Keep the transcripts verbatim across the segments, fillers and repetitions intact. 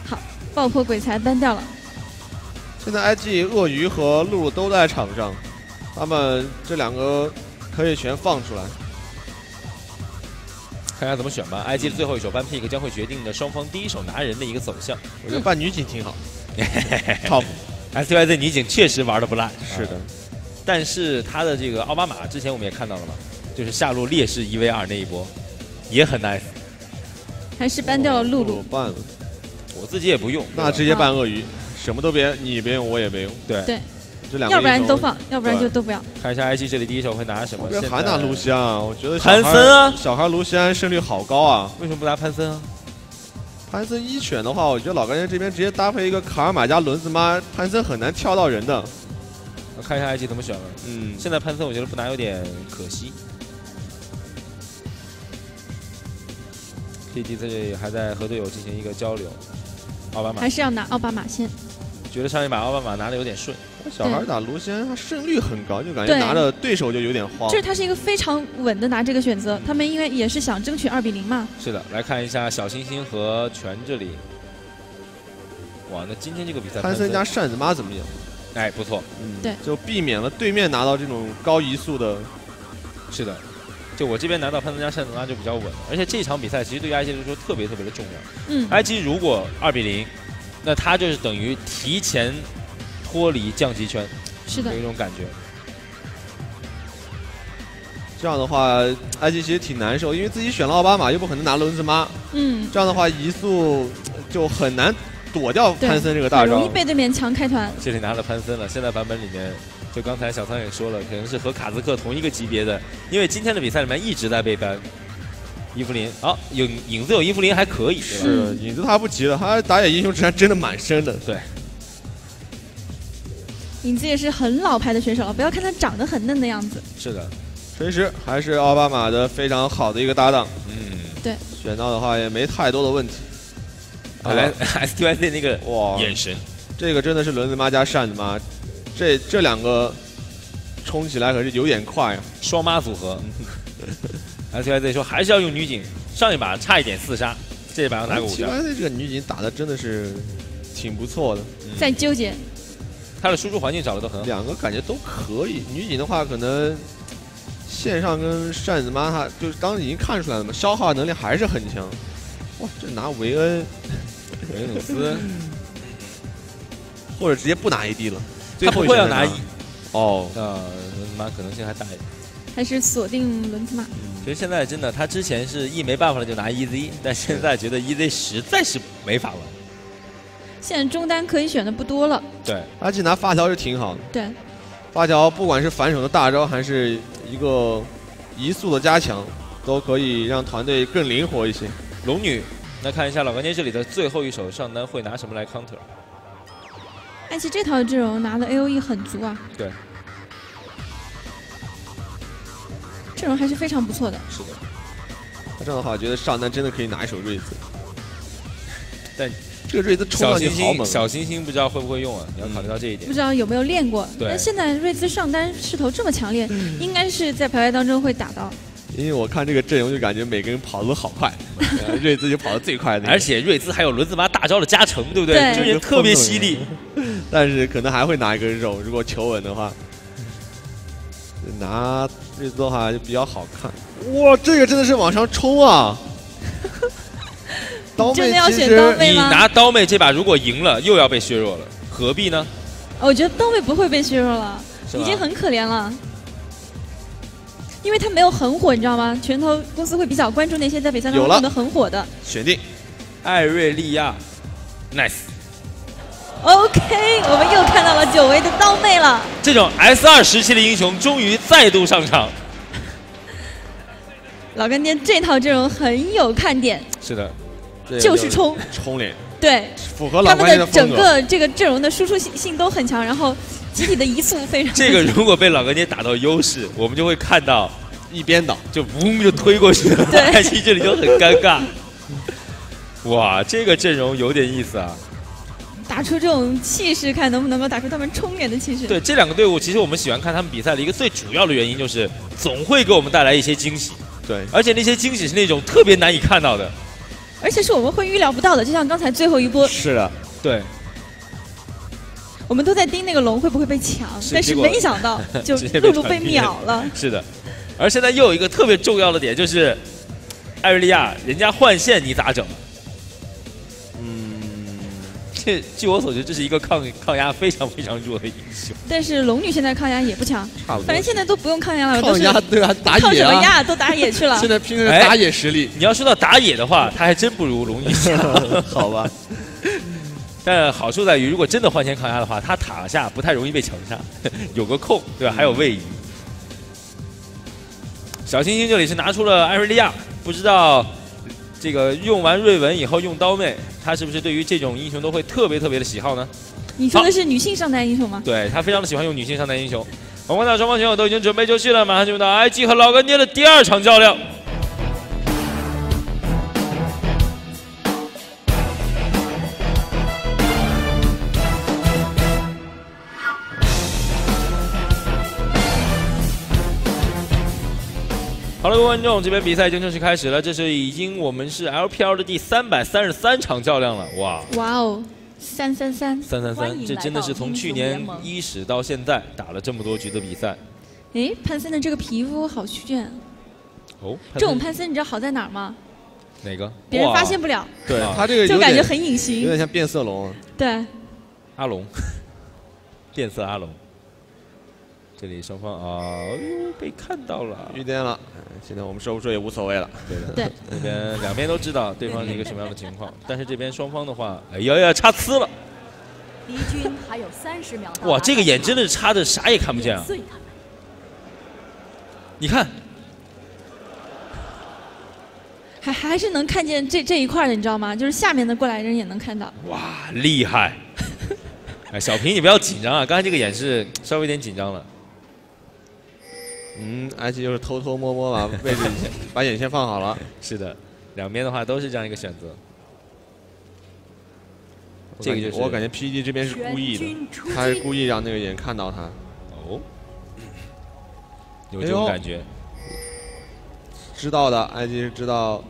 好，爆破鬼才搬掉了。 现在 I G 鳄鱼和露露都在场上，他们这两个可以全放出来。 看看怎么选吧。I G 的最后一手搬 pick 将会决定的双方第一手拿人的一个走向。 我觉得扮女警挺好。Top S T Y Z 女警确实玩的不赖。 是的， 但是他的这个奥巴马之前我们也看到了嘛，就是下路劣势一 v 二那一波，也很 nice。 还是搬掉了露露。 办了， 我自己也不用， 那直接扮鳄鱼，什么都别，你也别用，我也别用。 对对。 这两个要不然都放，要不然就都不要。 看一下 I G 这里第一手会拿什么？ 我觉得还拿卢锡安，我觉得潘森啊， 小孩卢锡安胜率好高啊！ 为什么不拿潘森啊？ 潘森一选的话，我觉得老干爹这边直接搭配一个卡尔玛加轮子妈，潘森很难跳到人的。 我看一下 I G 怎么选了。嗯，现在潘森我觉得不拿有点可惜。P D 这里还在和队友进行一个交流。奥巴马还是要拿奥巴马先。 觉得上一把奥巴马拿的有点顺， 小孩打卢锡安，他胜率很高，就感觉拿着对手就有点慌。 就是他是一个非常稳的拿这个选择，他们因为也是想争取二比零嘛。 是的，来看一下小星星和全这里。哇，那今天这个比赛， 潘森加扇子妈怎么样？ 哎，不错， 嗯， 对， 就避免了对面拿到这种高移速的。 是的，就我这边拿到潘森加扇子妈就比较稳，而且这场比赛其实对于 I G 来说特别特别的重要。 嗯 ，I G 如果二比零。 那他就是等于提前脱离降级圈， 是的， 有一种感觉。 这样的话 ，I G 其实挺难受，因为自己选了奥巴马，又不可能拿轮子妈。 嗯， 这样的话移速就很难躲掉潘森这个大招， 容易被对面强开团。 这里拿了潘森了，现在版本里面，就刚才小仓也说了，可能是和卡兹克同一个级别的，因为今天的比赛里面一直在被ban。 伊芙琳，好、哦，有影子有伊芙琳还可以， 是影子他不急了，他打野英雄之山真的蛮深的。 对， 影子也是很老牌的选手了，不要看他长得很嫩的样子。 是的， 锤石还是奥巴马的非常好的一个搭档。 嗯， 对， 选到的话也没太多的问题。 看来 S T Y Z 那个哇眼神， 这个真的是轮子妈加扇子妈，这这两个冲起来可是有点快啊， 双妈组合。S T Y Z 说还是要用女警，上一把差一点四杀，这一把要拿个五条。 S T Y Z 这个女警打的真的是挺不错的， 嗯、在纠结。 她的输出环境找的都很好， 两个感觉都可以。女警的话，可能线上跟扇子妈，她就是当时已经看出来了嘛，消耗能力还是很强。哇，这拿维恩、 维努斯， 或者直接不拿 A D 了，最他不会要拿一哦， 呃，轮子妈可能性还大一点。 还是锁定轮子妈。 其实现在真的，他之前是一没办法了就拿 E Z， 但现在觉得 E Z 实在是没法玩。 现在中单可以选的不多了。 对， 而且拿发条是挺好的。 对， 发条不管是反手的大招，还是一个移速的加强，都可以让团队更灵活一些。 龙女，来看一下老干爹这里的最后一手上单会拿什么来 counter？ 艾奇这套阵容拿的 A O E 很足啊。 对。 阵容还是非常不错的。 是的， 那这样的话，我觉得上单真的可以拿一手瑞兹。 但这个瑞兹冲上去好猛， 小星星不知道会不会用啊？你要考虑到这一点。 不知道有没有练过？ 对。 那现在瑞兹上单势头这么强烈，应该是在排位当中会打到。 因为我看这个阵容就感觉每个人跑的都好快，瑞兹就跑得最快的。 而且瑞兹还有轮子妈大招的加成，对不对？ 对， 就也特别犀利。 但是可能还会拿一根肉，如果求稳的话。 拿瑞兹的话就比较好看，哇，这个真的是往上冲啊！刀妹其实你拿刀妹这把如果赢了，又要被削弱了，何必呢？ 我觉得刀妹不会被削弱了，已经很可怜了，因为他没有很火，你知道吗？拳头公司会比较关注那些在比赛当中用的很火的。 选定， 艾瑞利亚 ，nice。 OK， 我们又看到了久违的刀妹了。 这种 S 二时期的英雄终于再度上场。 老干爹这套阵容很有看点。 是的， 就是冲冲脸。 对， 符合老干爹的风格。 他们的整个这个阵容的输出性性都很强，然后集体的移速非常。 这个如果被老干爹打到优势，我们就会看到一边倒， 就嗡就推过去了。对，其实这里就很尴尬。哇，这个阵容有点意思啊。 打出这种气势，看能不能够打出他们冲脸的气势。 对，这两个队伍，其实我们喜欢看他们比赛的一个最主要的原因，就是总会给我们带来一些惊喜。 对， 而且那些惊喜是那种特别难以看到的。 而且是我们会预料不到的，就像刚才最后一波， 是的，对， 我们都在盯那个龙会不会被抢，但是没想到就露露被秒了。 是的，而现在又有一个特别重要的点，就是艾瑞利亚人家换线你咋整？这据我所知，这是一个抗抗压非常非常弱的英雄。 但是龙女现在抗压也不强， 差不多。 反正现在都不用抗压了， 抗压对啊，打野啊， 抗什么压都打野去了。 现在拼的是打野实力。 你要说到打野的话，他还真不如龙女强。 好吧。 但好处在于，如果真的换线抗压的话，他塔下不太容易被强杀，有个控，对吧？还有位移。小星星这里是拿出了艾瑞利亚，不知道。这个用完瑞文以后用刀妹，他是不是对于这种英雄都会特别特别的喜好呢？ 你说的是女性上单英雄吗？ 对他非常的喜欢用女性上单英雄。我们看到双方选手都已经准备就绪了，马上进入到 I G 和老干爹的第二场较量。好了，各位观众，这边比赛已经正式开始了。这是已经我们是 L P L 的第三百三十三场较量了，哇！ 哇哦，三三三， 三三三，这真的是从去年伊始到现在打了这么多局的比赛。 哎，潘森的这个皮肤好炫。 哦， 这种潘森你知道好在哪儿吗？ 哪个？ 别人发现不了。 对他这个就感觉很隐形， 有点像变色龙。 对， 阿龙，变色阿龙。这里双方啊，哎呦，被看到了， 遇电了。现在我们说不说也无所谓了。 对的， 对， 这边两边都知道对方是一个什么样的情况，但是这边双方的话，哎呀呀，差呲了。 敌军还有三十秒。 哇，这个眼真的是差的啥也看不见啊！你看， 还还是能看见这这一块的，你知道吗？就是下面的过来人也能看到。 哇，厉害！哎，小平你不要紧张啊，刚才这个眼是稍微有点紧张了。 嗯，而且就是偷偷摸摸把位置把眼线放好了。 是的，两边的话都是这样一个选择。这个就是我感觉 P D 这边是故意的，他是故意让那个眼看到他。 哦，有这种感觉。哎、 知道的 ，I G 是知道。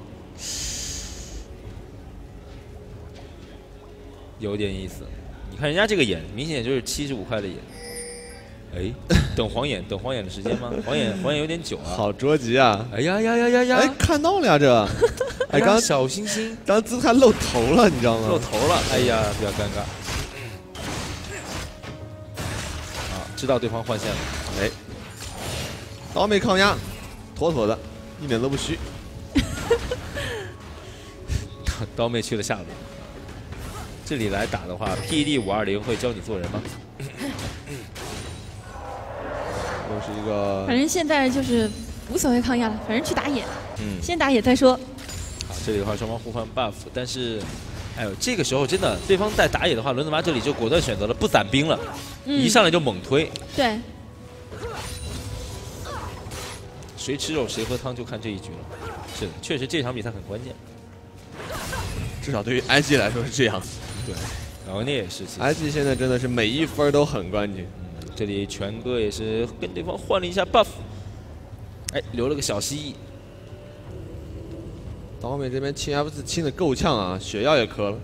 有点意思，你看人家这个眼，明显就是七十五块的眼。哎，等黄眼，等黄眼的时间吗？黄眼，黄眼有点久啊。 好着急啊！ 哎呀呀呀呀呀！ 哎，看到了呀，这。哎，刚小星星， 刚姿态露头了，你知道吗？ 露头了，哎呀，比较尴尬。啊，知道对方换线了。 哎，刀妹抗压，妥妥的，一点都不虚。 刀妹去了下路。这里来打的话 ，P E D 五二零会教你做人吗？ 又是一个， 反正现在就是无所谓抗压了，反正去打野， 嗯， 先打野再说。 好，这里的话双方互换 buff， 但是，哎呦，这个时候真的对方在打野的话，轮子妈这里就果断选择了不攒兵了，嗯、一上来就猛推。 对。 谁吃肉谁喝汤，就看这一局了。是的，确实这场比赛很关键， 至少对于 I G 来说是这样。 对，然后那也是 I G 现在真的是每一分都很关键。 这里全哥也是跟对方换了一下 buff， 哎，留了个小蜥蜴。 刀妹这边清 F 四清的够呛啊，血药也磕了。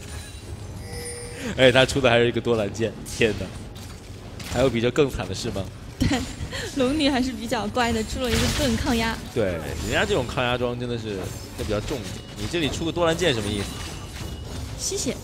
哎，他出的还是一个多蓝剑，天哪！还有比这更惨的事吗？ 对，龙女还是比较乖的，出了一个盾抗压。 对，人家这种抗压装真的是会比较重一点。你这里出个多蓝剑什么意思？ 吸血。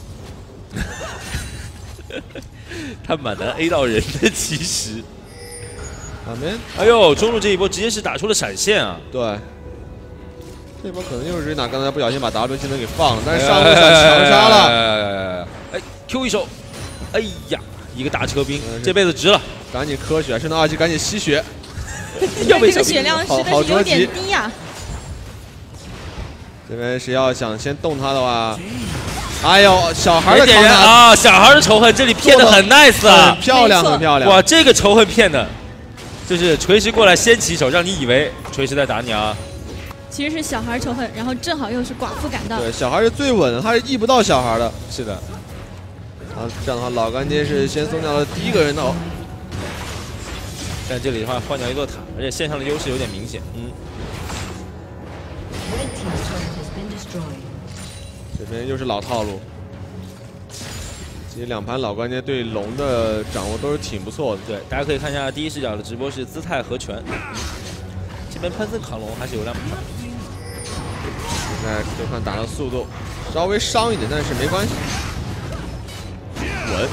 他蛮难 A 到人的，其实。 啊没， 哎呦，中路这一波直接是打出了闪现啊！ 对，这波可能就是瑞娜刚才不小心把 W 技能给放了，但是上路想强杀了。 哎 ，Q 一手，哎呀，一个大车兵，这辈子值了！ 赶紧磕血，圣斗二级赶紧吸血。 要这个血量实在是有点低呀。 这边谁要想先动他的话。哎呦，小孩的点人啊！小孩的仇恨这里骗得很 nice 啊， 很漂亮，很漂亮！ 哇，这个仇恨骗的，就是锤石过来先起手，让你以为锤石在打你啊。 其实是小孩仇恨，然后正好又是寡妇赶到。 对，小孩是最稳的，他是遇不到小孩的。 是的。 啊，这样的话，老干爹是先送掉了第一个人头。 但这里的话换掉一座塔，而且线上的优势有点明显。嗯。 边又是老套路。其实两盘老关键对龙的掌握都是挺不错的。 对，大家可以看一下第一视角的直播是姿态和拳。这边潘森扛龙还是有两把。 现在这盘打的速度稍微伤一点，但是没关系。稳。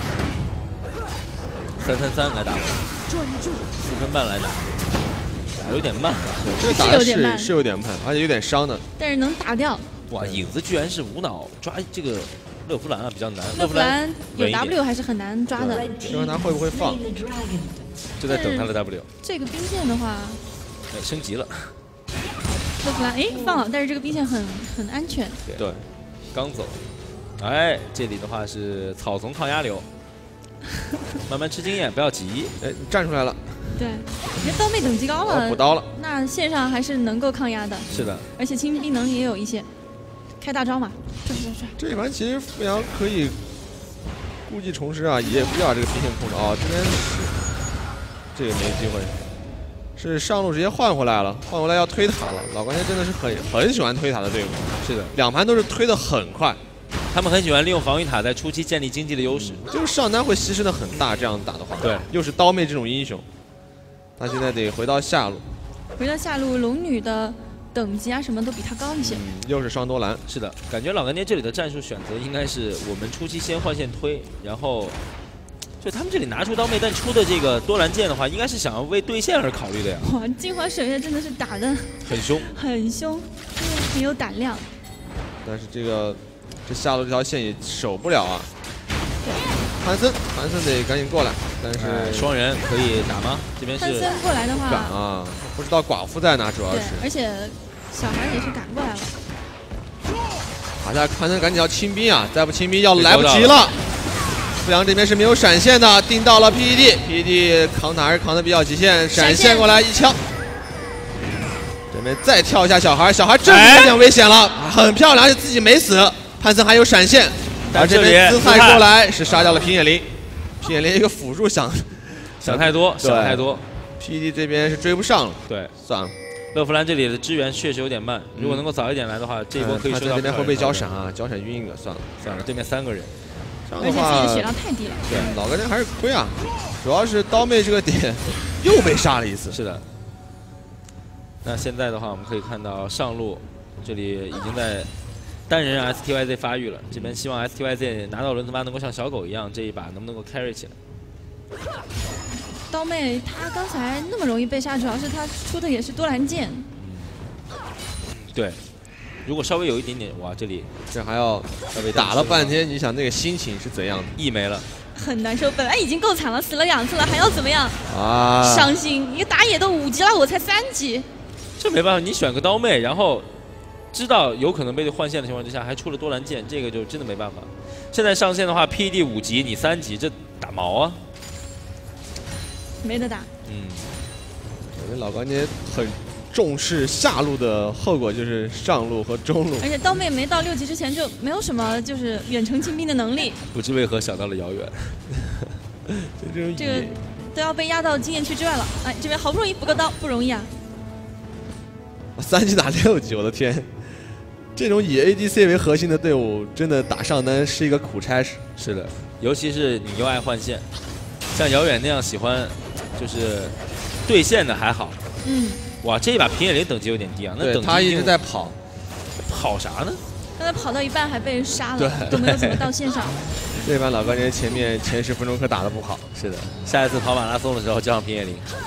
三三三来打， 专注， 四分半来打，打有点慢。 这个打的是是有点慢，而且有点伤的。 但是能打掉。 哇，影子居然是无脑抓这个。勒弗兰啊，比较难。 勒弗兰有 W 还是很难抓的。 就看他会不会放， 就在等他的 W。 这个兵线的话， 哎，升级了。 勒弗兰哎放了，但是这个兵线很很安全。 对，刚走。哎，这里的话是草丛抗压流，慢慢吃经验，不要急。 哎，站出来了。 对，因为刀妹等级高了， 补刀了。 那线上还是能够抗压的。 是的， 而且清兵能力也有一些。开大招嘛，转转转。 这一盘其实阜阳可以故技重施啊，也不要这个兵线控制啊。这边是这个没机会，是上路直接换回来了，换回来要推塔了。老关键真的是很很喜欢推塔的队伍。 是的， 两盘都是推的很快， 他们很喜欢利用防御塔在初期建立经济的优势。 嗯、就是上单会牺牲的很大，这样打的话。 对， 又是刀妹这种英雄，他现在得回到下路。 回到下路，龙女的。等级啊，什么都比他高一些。 嗯，又是双多兰。 是的，感觉老干爹这里的战术选择应该是我们初期先换线推，然后就他们这里拿出刀妹，但出的这个多兰剑的话，应该是想要为对线而考虑的呀。 哇，镜花水月真的是打的很凶， 很凶，很有胆量。 但是这个这下路这条线也守不了啊。潘森，潘森得赶紧过来，但是双人可以打吗？这边是潘森过来的话， 赶啊，不知道寡妇在哪，主要是。 而且小孩也是赶过来了。 好像潘森赶紧要清兵啊，再不清兵要来不及了。阜阳这边是没有闪现的，定到了 P E D，P E D 扛塔还是扛的比较极限，闪现过来一枪。这边再跳一下小孩，小孩这有点危险了，很漂亮，而且自己没死。潘森还有闪现。而这边姿态过来是杀掉了平野绫，平野绫一个辅助想想太多，想太多 ，P D 这边是追不上了， 对， 算了。 勒弗兰这里的支援确实有点慢，如果能够早一点来的话，这一波可以收到。 这边会被交闪啊，交闪晕一个，算了算了，对面三个人， 这样的话， 而且自己的血量太低了。 对，老干爹还是亏啊，主要是刀妹这个点又被杀了一次。 是的。那现在的话，我们可以看到上路这里已经在。单人 S T Y Z 发育了，这边希望 S T Y Z 拿到轮子八能够像小狗一样，这一把能不能够 carry 起来？ 刀妹她刚才那么容易被杀，主要是她出的也是多兰剑。 嗯，对，如果稍微有一点点，哇，这里这还要打了半天，你想那个心情是怎样的？ E 没了， 很难受，本来已经够惨了，死了两次了，还要怎么样？ 啊， 伤心！一个打野都五级了，我才三级。 这没办法，你选个刀妹，然后。知道有可能被换线的情况之下，还出了多兰剑，这个就真的没办法。现在上线的话 ，P D 五级，你三级，这打毛啊？ 没得打。 嗯， 我们老关爹很重视下路的后果，就是上路和中路。 而且刀妹没到六级之前就没有什么就是远程清兵的能力。 不知为何想到了遥远。 这这个都要被压到经验区之外了。哎，这边好不容易补个刀，不容易啊。 三级打六级，我的天！这种以 A D C 为核心的队伍，真的打上单是一个苦差事。 是的，尤其是你又爱换线，像遥远那样喜欢就是对线的还好。 嗯。 哇，这一把平野绫等级有点低啊，那等级他一直在跑， 跑啥呢？ 刚才跑到一半还被杀了，都没有怎么到线上。 这把老干爹前面前十分钟可打得不好。 是的，下一次跑马拉松的时候叫上平野绫。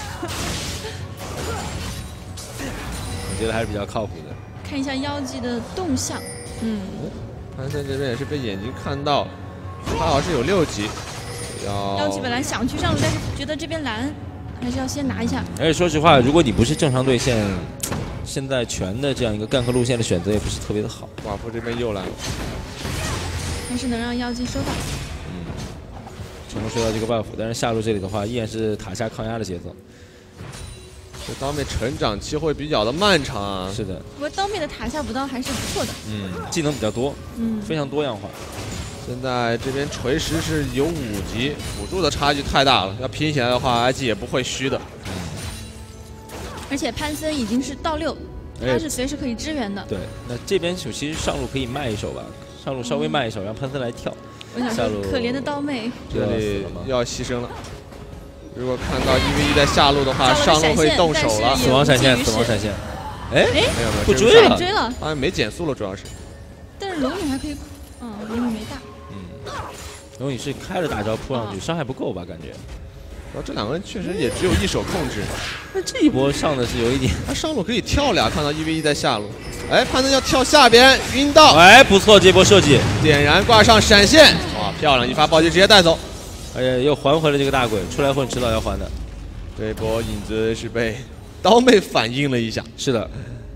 我觉得还是比较靠谱的。 看一下妖姬的动向，嗯， 潘森这边也是被眼睛看到，他好像是有六级。要妖姬本来想去上路，但是觉得这边蓝，还是要先拿一下。 而且说实话，如果你不是正常对线，现在全的这样一个 gank 路线的选择也不是特别的好。 寡妇这边又来了， 还是能让妖姬收到。 嗯，成功收到这个 buff， 但是下路这里的话依然是塔下抗压的节奏。 这刀妹成长期会比较的漫长啊。 是的。 不过刀妹的塔下补刀还是不错的。 嗯，技能比较多， 嗯， 非常多样化。 现在这边锤石是有五级，辅助的差距太大了，要拼起来的话 ，I G 也不会虚的。 而且潘森已经是到六， 他是随时可以支援的。 对，那这边其实上路可以卖一手吧，上路稍微卖一手，让潘森来跳。 我想说，可怜的刀妹， 这里要牺牲了。如果看到一 v 一在下路的话，上路会动手了。 死亡闪现，死亡闪现。哎， 没有没有， 不追了， 追了， 好像没减速了，主要是。 但是龙女还可以，嗯，龙女没大。 嗯，龙女是开了大招扑上去，伤害不够吧？感觉。 然后这两个人确实也只有一手控制。 那这一波上的是有一点， 他上路可以跳俩，看到一 v 一在下路。哎，潘森要跳下边，晕到。 哎，不错，这波设计。 点燃挂上闪现，哇，漂亮！一发暴击直接带走。 而且又还回了这个大鬼，出来混迟早要还的。 这一波影子是被刀妹反应了一下。 是的。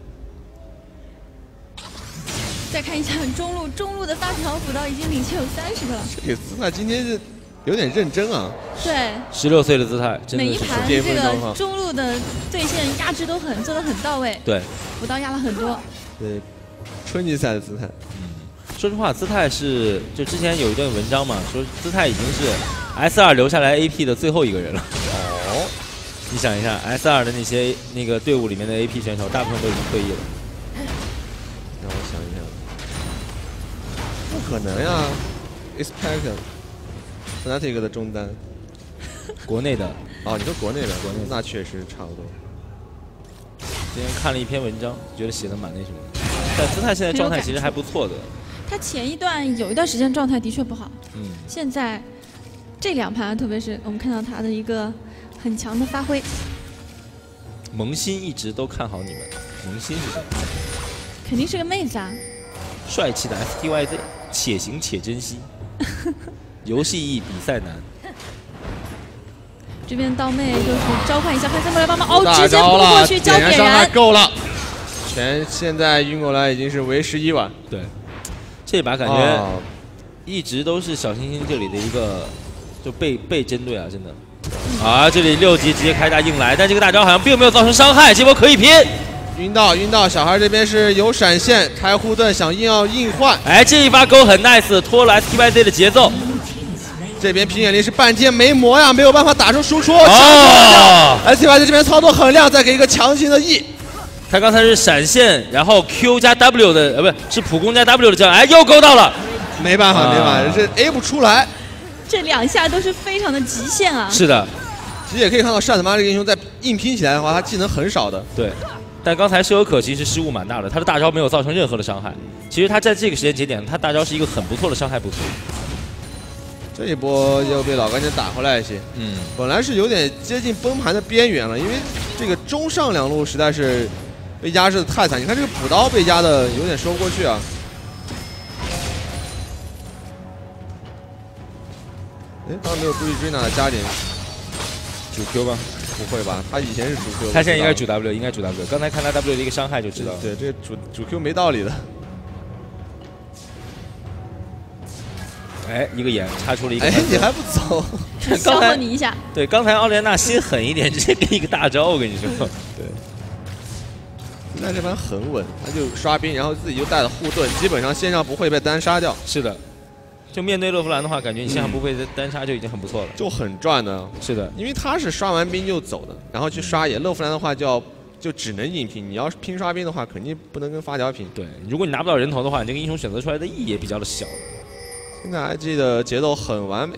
再看一下中路，中路的发条补刀已经领先有三十个了。 这个姿态今天是有点认真啊。 对。 十六岁的姿态，真的是每一盘这个中路的对线压制都很做的很到位。 对。 补刀压了很多。 对，春季赛的姿态。 嗯，说实话，姿态是就之前有一段文章嘛，说姿态已经是 S 二 留下来 A P 的最后一个人了。 哦。 你想一下 ，S 二 的那些那个队伍里面的 A P 选手，大部分都已经退役了。 让我想一想。不可能呀 ！Expect Fnatic 的中单， 国内的哦，你说国内的，国内那确实差不多。 今天看了一篇文章，觉得写的蛮那什么的。但姿态现在状态其实还不错的。 他前一段有一段时间状态的确不好， 嗯， 现在这两盘，特别是我们看到他的一个很强的发挥。 萌新一直都看好你们，萌新是谁？ 肯定是个妹子啊。 帅气的 S T Y Z， 且行且珍惜。游戏易，比赛难。 这边刀妹就是召唤一下潘森过来帮忙，哦，直接扑过去交点燃， 够了。全现在晕过来已经是为时已晚。 对，这把感觉一直都是小星星这里的一个就被被针对啊，真的。啊，这里六级直接开大硬来，但这个大招好像并没有造成伤害，这波可以拼。 晕到晕到，小孩这边是有闪现，开护盾想硬要硬换。 哎，这一发勾很 nice， 拖了 S T Y Z 的节奏。 这边平野力是半天没磨呀，没有办法打出输出。 哦 ，S T Y Z 这边操作很亮，再给一个强劲的 E。 他刚才是闪现，然后 Q 加 W 的，呃，不是是普攻加 W 的这样，哎，又勾到了。 没办法，没办法，这 A 不出来。 这两下都是非常的极限啊。 是的， 其实也可以看到单子妈这个英雄在硬拼起来的话，他技能很少的。 对。但刚才舍友可其实失误蛮大的，他的大招没有造成任何的伤害。其实他在这个时间节点，他大招是一个很不错的伤害补图。 这一波又被老干爹打回来一些，嗯，本来是有点接近崩盘的边缘了，因为这个中上两路实在是被压制的太惨。你看这个补刀被压的有点说不过去啊。哎，刚刚没有注意追哪的加点主 Q 吧？ 不会吧？他以前是主 Q， 他现在应该主 W， 应该主 W。刚才看他 W 的一个伤害就知道了。 对，这个主主 Q 没道理的。 哎，一个眼插出了一个。 哎，你还不走？ 消耗你一下。 对，刚才奥莲娜心狠一点，直接给一个大招，我跟你说。 对。那这盘很稳，他就刷兵，然后自己就带了护盾，基本上线上不会被单杀掉。 是的。就面对勒弗兰的话，感觉你线上不会单杀就已经很不错了， 就很赚的。 是的， 因为他是刷完兵就走的，然后去刷野。勒弗兰的话就要就只能硬拼，你要是拼刷兵的话，肯定不能跟发条拼。 对，如果你拿不到人头的话，你这个英雄选择出来的意义也比较的小。 现在 I G 的节奏很完美，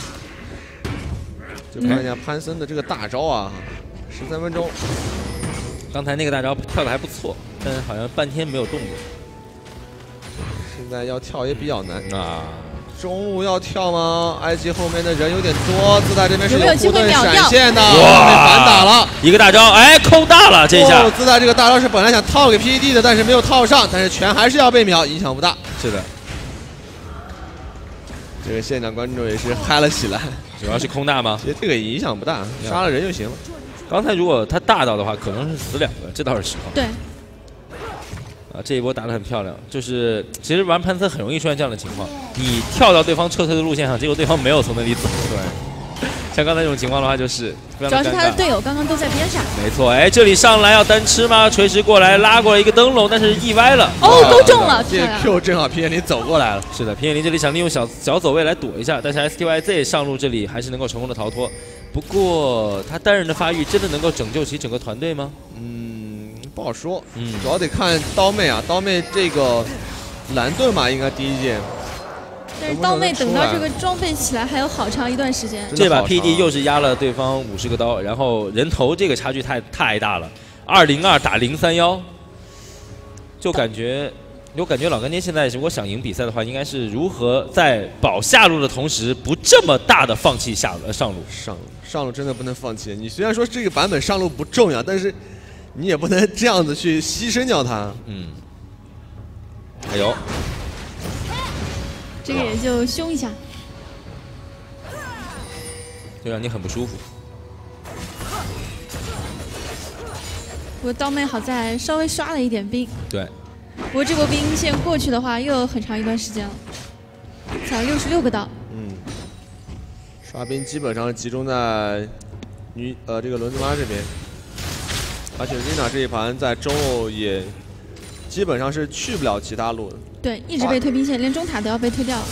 就看一下潘森的这个大招啊，十三分钟。 刚才那个大招跳的还不错，但是好像半天没有动静。 现在要跳也比较难啊。 中路要跳吗 ？I G 后面的人有点多，自带这边是有护盾闪现的，哇，被反打了， 一个大招，哎，扣大了这一下。 自带这个大招是本来想套给 P E D 的，但是没有套上，但是拳还是要被秒，影响不大。 是的， 这个现场观众也是嗨了起来， 主要是空大吗？ 其实这个影响不大，杀了人就行了。 刚才如果他大到的话，可能是死两个，这倒是实话。 对。 啊，这一波打得很漂亮，就是其实玩潘森很容易出现这样的情况，你跳到对方撤退的路线上，结果对方没有从那里走。对，像刚才这种情况的话，就是主要是他的队友刚刚都在边上。 没错，哎，这里上来要单吃吗？垂直过来拉过来一个灯笼，但是意歪了。 哦，都中了。 这 Q 正好平野林走过来了。 是的，平野林这里想利用小小走位来躲一下，但是 S T Y Z 上路这里还是能够成功的逃脱。不过他单人的发育真的能够拯救起整个团队吗？ 嗯。 不好说， 嗯， 主要得看刀妹啊，刀妹这个蓝盾嘛，应该第一件。 但是刀妹等到这个装备起来还有好长一段时间。 这把 P D 又是压了对方五十个刀，然后人头这个差距太太大了，二零二打零三幺，就感觉。我感觉老干爹现在如果想赢比赛的话，应该是如何在保下路的同时，不这么大的放弃下呃上路。 上路上路真的不能放弃。你虽然说这个版本上路不重要，但是你也不能这样子去牺牲掉它。 嗯。加油！ 这个也就凶一下， 就让你很不舒服。 不过刀妹好在稍微刷了一点兵。 对。 不过这波兵线过去的话，又有很长一段时间了，才六十六个刀。 嗯，刷兵基本上集中在女呃这个轮子妈这边，而且 Rina 这一盘在中路也基本上是去不了其他路的。 对，一直被推兵线，连中塔都要被推掉了。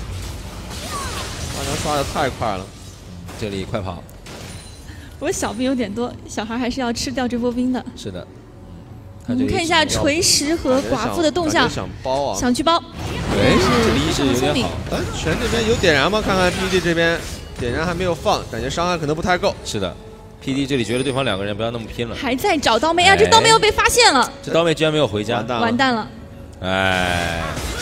大家刷的太快了， 这里快跑！ 不过小兵有点多，小孩还是要吃掉这波兵的。 是的。 我们看一下锤石和寡妇的动向， 想包啊， 想去包。 对，这里意识有点好。 哎，拳这边有点燃吗？看看 P D 这边点燃还没有放，感觉伤害可能不太够。 是的 ，P D 这里觉得对方两个人不要那么拼了。 还在找刀妹啊！这刀妹又被发现了。 这刀妹居然没有回家， 完蛋了。 哎，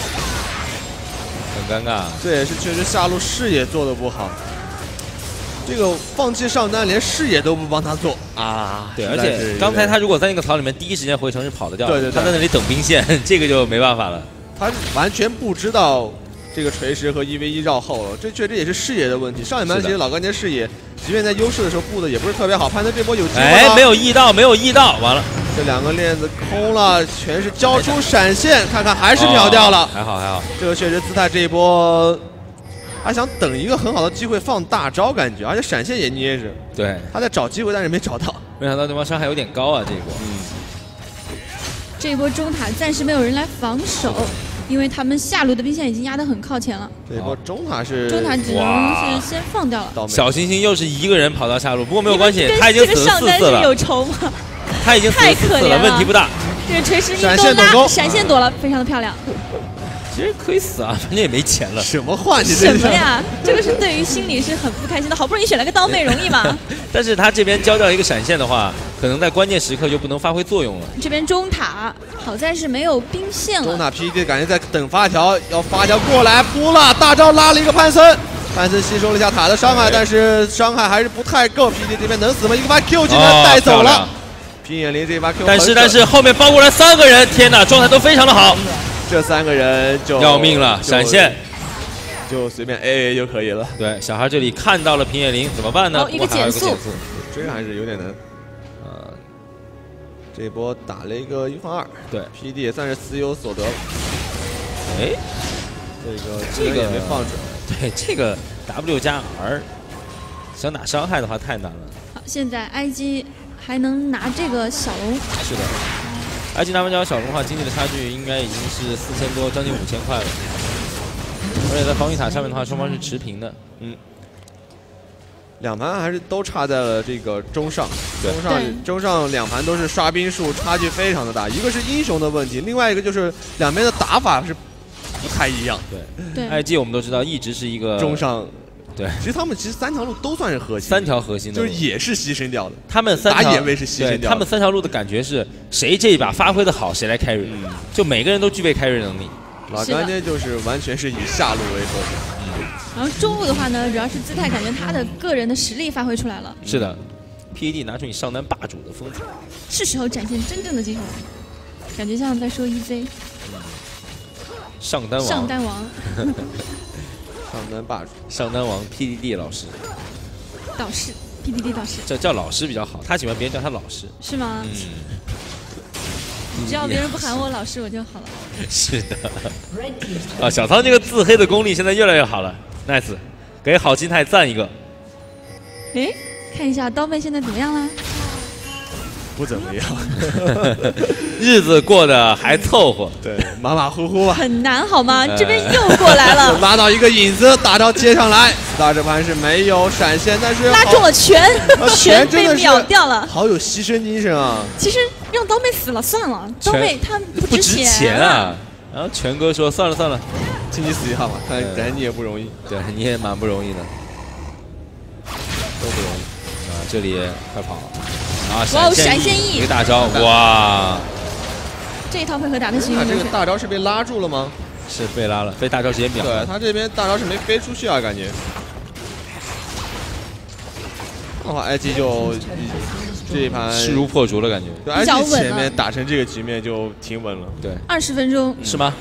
很尴尬。 这也是确实下路视野做的不好。这个放弃上单，连视野都不帮他做啊！ 对，而且刚才他如果在那个槽里面第一时间回城是跑得掉的， 对对对， 他在那里等兵线，这个就没办法了。 他完全不知道这个锤石和一 v 一绕后了，这确实也是视野的问题。上一盘其实老干爹视野，即便在优势的时候布的也不是特别好，潘德这波有机会， 哎，没有意到，没有意到，完了， 这两个链子空了，全是交出闪现，看看还是秒掉了， 哦、还好还好， 这个确实姿态这一波。他想等一个很好的机会放大招，感觉，而且闪现也捏着。 对， 他在找机会，但是没找到。 没想到对方伤害有点高啊，这一波。 嗯。这一波中塔暂时没有人来防守，因为他们下路的兵线已经压得很靠前了。 这一波中塔是中塔只能是先放掉了。 小星星又是一个人跑到下路，不过没有关系，他已经死了四次了。 有仇吗？ 他已经死了四次了，问题不大。 这个锤石一勾拉，闪现躲了，非常的漂亮。 其实可以死啊，反正也没钱了。 什么话？你什么呀？这个是对于心里是很不开心的。好不容易选了个刀妹，容易吗？ 但是他这边交掉一个闪现的话，可能在关键时刻就不能发挥作用了。 这边中塔好在是没有兵线了。 中塔 P D 感觉在等发条，要发条过来扑了，大招拉了一个潘森，潘森吸收了一下塔的伤害，但是伤害还是不太够。P D 这边能死吗？一个把 Q 技能带走了。平野林这把 Q， 但是但是后面包过来三个人，天哪，状态都非常的好。 这三个人就要命了，闪现就随便 A A 就可以了。 对，小孩这里看到了平野林，怎么办呢？ 哦，一个减速， 追还是有点难。呃，这一波打了一个一换二， 对 ，P D 也算是死有所得。 哎， 这个这个也没放准。 对，这个 W 加 R 想打伤害的话太难了。 好，现在 I G 还能拿这个小龙。 是的。I G 拿完角小龙的话，经济的差距应该已经是四千多，将近五千块了。而且在防御塔上面的话，双方是持平的。嗯， 两盘还是都差在了这个中上， 中上中上两盘都是刷兵数差距非常的大，一个是英雄的问题，另外一个就是两边的打法是不太一样。 对对 ，I G 我们都知道一直是一个中上。 对， 其实他们其实三条路都算是核心， 三条核心的， 就是也是牺牲掉的。 他们三条打野位是牺牲掉的。 他们三条路的感觉是谁这一把发挥的好，谁来 carry，、嗯、就每个人都具备 carry 能力。 老干爹就是完全是以下路为核心。 嗯。然后中路的话呢，主要是姿态感觉他的个人的实力发挥出来了。 是的 ，P D 拿出你上单霸主的风采， 是时候展现真正的技术，感觉像在说 E Z。 上单王。 上单王。 上单霸主， 上单王 P D D 老师， 导师 P D D 导师， 叫叫老师比较好，他喜欢别人叫他老师， 是吗？ 嗯， 只要别人不喊我老师我就好了。 是的，啊，小仓这个自黑的功力现在越来越好了 ，nice， 给好心态赞一个。 哎，看一下刀妹现在怎么样啦？ 不怎么样， 日子过得还凑合， 对，马马虎虎吧。 很难好吗？这边又过来了， 拉到一个影子，大招接上来，大这盘是没有闪现，但是拉中了拳，拳被秒掉了， 好有牺牲精神啊！ 其实让刀妹死了算了，刀妹她不值钱啊。然后全哥说算了算了， 轻轻死一下吧，看来你也不容易， 对，你也蛮不容易的，都不容易啊！这里快跑啊！ 哇， 闪现翼一个大招，哇！ 这一套配合打的行。 那这个大招是被拉住了吗？ 是被拉了，被大招直接秒了。 对他这边大招是没飞出去啊，感觉。的话 ，I G 就这一盘势如破竹了，感觉。 对 ，I G 前面打成这个局面就挺稳了。 对， 二十分钟是吗？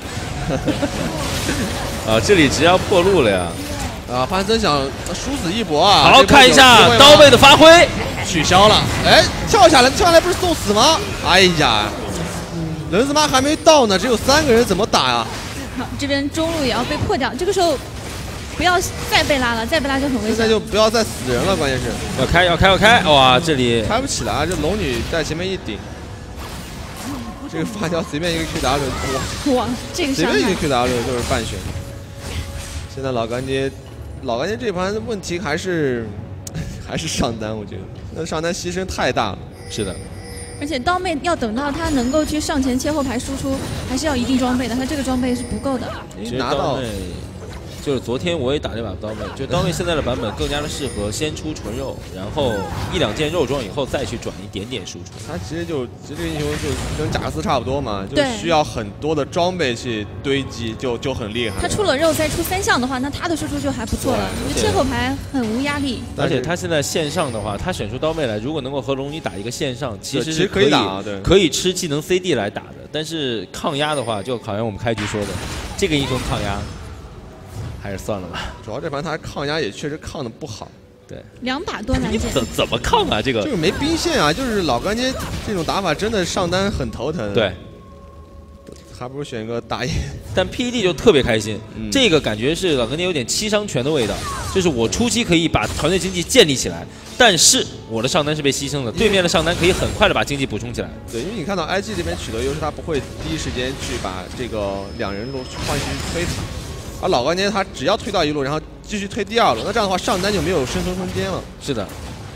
啊，这里直接要破路了呀！ 啊，潘森想殊死一搏啊！ 好，看一下刀妹的发挥， 取消了。哎，跳下来，跳下来不是送死吗？哎呀，人他妈还没到呢，只有三个人，怎么打呀？ 好，这边中路也要被破掉，这个时候不要再被拉了，再被拉就很危险。 现在就不要再死人了，关键是要开要开要开！哇，这里开不起来啊！这龙女在前面一顶，这个发条随便一个 Q W， 哇，这个随便一个 Q W 就是半血。现在老干爹，老干爹这盘问题还是还是上单，我觉得那上单牺牲太大了。 是的。 而且刀妹要等到她能够去上前切后排输出，还是要一定装备的，她这个装备是不够的。 拿到， 就是昨天我也打这把刀妹，就刀妹现在的版本更加的适合先出纯肉，然后一两件肉装以后再去转一点点输出。 它其实就其实这个英雄就跟贾克斯差不多嘛，就需要很多的装备去堆积，就就很厉害。 他出了肉再出三项的话，那他的输出就还不错了，就切后排很无压力。 而且他现在线上的话，他选出刀妹来，如果能够和龙女打一个线上，其实是可以打，对， 可以吃技能 C D 来打的。但是抗压的话，就好像我们开局说的，这个英雄抗压。还是算了吧。 主要这盘他抗压也确实抗的不好。 对， 两把多难解。怎怎么抗啊？这个就是没兵线啊，就是老干爹这种打法真的上单很头疼。 对， 还不如选一个打野。 但 P E D 就特别开心，嗯、这个感觉是老干爹有点七伤拳的味道，就是我初期可以把团队经济建立起来，但是我的上单是被牺牲的，对面的上单可以很快的把经济补充起来。 对，因为你看到 I G 这边取得优势，他不会第一时间去把这个两人路换去推塔。而老干爹他只要推到一路，然后继续推第二路，那这样的话上单就没有生存空间了。 是的，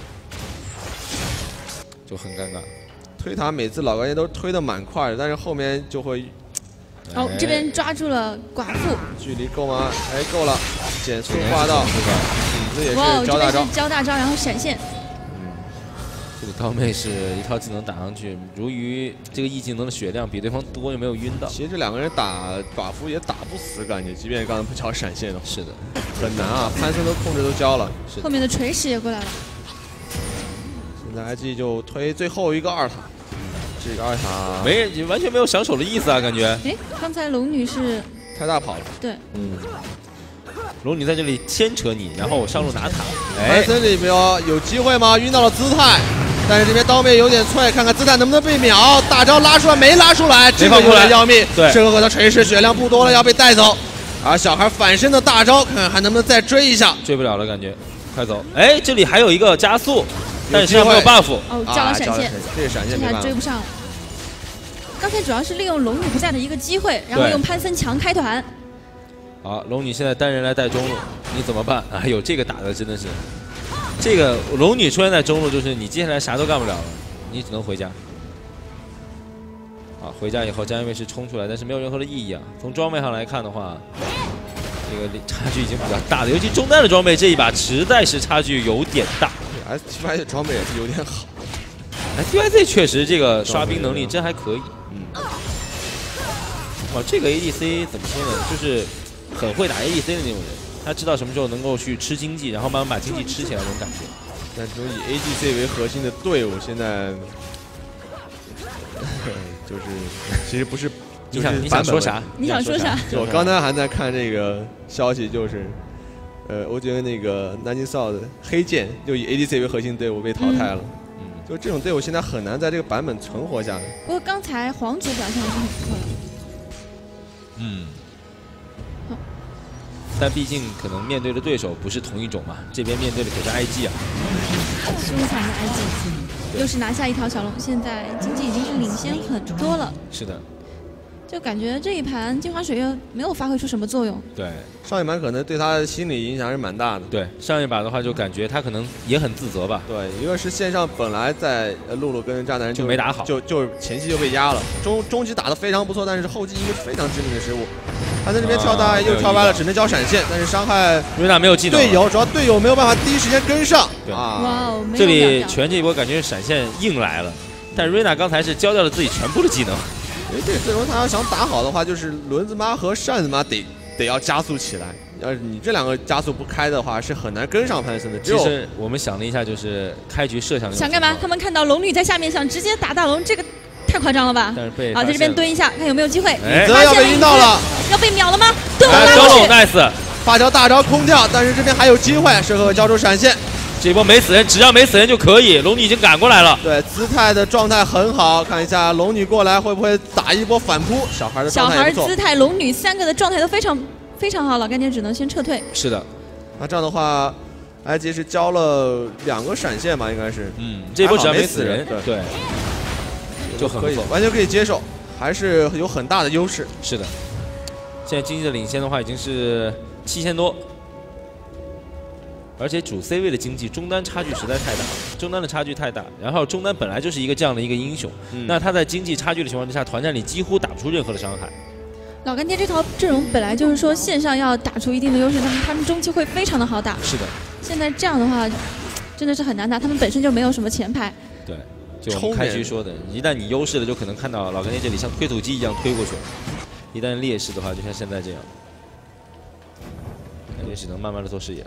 就很尴尬。 推塔每次老干爹都推的蛮快的，但是后面就会。 哦，这边抓住了寡妇。 距离够吗？哎，够了。减速化道，影子也是交大招。 交大招，然后闪现。 这个刀妹是一套技能打上去，由于这个 E 技能的血量比对方多，又没有晕到。 其实这两个人打寡妇也打不死，感觉即便刚才不交闪现的， 是的， 很难啊！潘森都控制都交了， 是后面的锤石也过来了。 现在 I G 就推最后一个二塔，这个二塔没完全没有想手的意思啊，感觉。 哎，刚才龙女是太大跑了。 对， 嗯。龙女在这里牵扯你，然后我上路拿塔。 潘森这边有机会吗？晕到了姿态。但是这边刀妹有点脆，看看姿态能不能被秒。大招拉出来没拉出来，这个有点要命。 对， 圣河的锤石血量不多了，要被带走。而小孩反身的大招，看看还能不能再追一下。 追不了了，感觉。快走！哎，这里还有一个加速，但是没有 buff。 哦，交了闪现， 这闪现还追不上。刚才主要是利用龙女不在的一个机会，然后用潘森强开团。 好，龙女现在单人来带中路，你怎么办？哎呦，这个打的真的是。这个龙女出现在中路，就是你接下来啥都干不了了，你只能回家。啊，回家以后，江一卫是冲出来，但是没有任何的意义啊。从装备上来看的话，这个差距已经比较大了，尤其中单的装备这一把实在是差距有点大。 S T Y 的装备也是有点好 ，S T Y Z 确实这个刷兵能力真还可以。嗯。哇，这个 A D C 怎么说呢？就是很会打 A D C 的那种人。他知道什么时候能够去吃经济，然后慢慢把经济吃起来那种感觉。 但是以 A D C 为核心的队伍现在就是其实不是， 你想你想说啥？ 你想说啥？ 我刚才还在看这个消息，就是呃，我觉得那个南京少的黑剑就以 A D C 为核心队伍被淘汰了。嗯，就这种队伍现在很难在这个版本存活下来。 不过刚才皇族表现还是很不错的。 嗯。但毕竟可能面对的对手不是同一种嘛，这边面对的可是 I G 啊， 凶残的 I G， 又是拿下一条小龙，现在经济已经是领先很多了。 是的， 就感觉这一盘镜花水月没有发挥出什么作用。 对， 上一盘可能对他的心理影响还是蛮大的。 对，上一把的话就感觉他可能也很自责吧。 对，一个是线上本来在呃露露跟渣男就没打好， 就就前期就被压了，中中期打得非常不错，但是后期一个非常致命的失误。他在这边跳大、啊、又跳歪了，只能交闪现，但是伤害瑞娜没有技能， 队友主要队友没有办法第一时间跟上。 对啊， 哇哦， 这里全这一波感觉闪现硬来了，但瑞娜刚才是交掉了自己全部的技能。 因为这个阵容他要想打好的话，就是轮子妈和扇子妈得得要加速起来。要是你这两个加速不开的话，是很难跟上潘森的。 其实我们想了一下，就是开局设想想干嘛？他们看到龙女在下面，想直接打大龙，这个太夸张了吧？ 但是被好，在这边蹲一下，看有没有机会。 李泽要被晕到了， 要被秒了吗？蹲了拉过去 ，nice， 发条大招空跳，但是这边还有机会，适合交出闪现。 这一波没死人，只要没死人就可以。龙女已经赶过来了， 对，姿态的状态很好，看一下龙女过来会不会打一波反扑。小孩的状态也不错。 小孩、姿态、龙女三个的状态都非常非常好，老干爹只能先撤退。 是的， 那这样的话，埃及是交了两个闪现吧，应该是。 嗯，这一波只要没死人， 对对，就很可以，完全可以接受，还是有很大的优势。 是的，现在经济的领先的话已经是七千多。而且主 C 位的经济中单差距实在太大，中单的差距太大。然后中单本来就是一个这样的一个英雄，嗯、那他在经济差距的情况之下，团战里几乎打不出任何的伤害。 老干爹这套阵容本来就是说线上要打出一定的优势，那么他们中期会非常的好打。 是的。 现在这样的话，真的是很难打，他们本身就没有什么前排。 对，就我们开局说的，一旦你优势了，就可能看到老干爹这里像推土机一样推过去；一旦劣势的话，就像现在这样，感觉只能慢慢的做视野。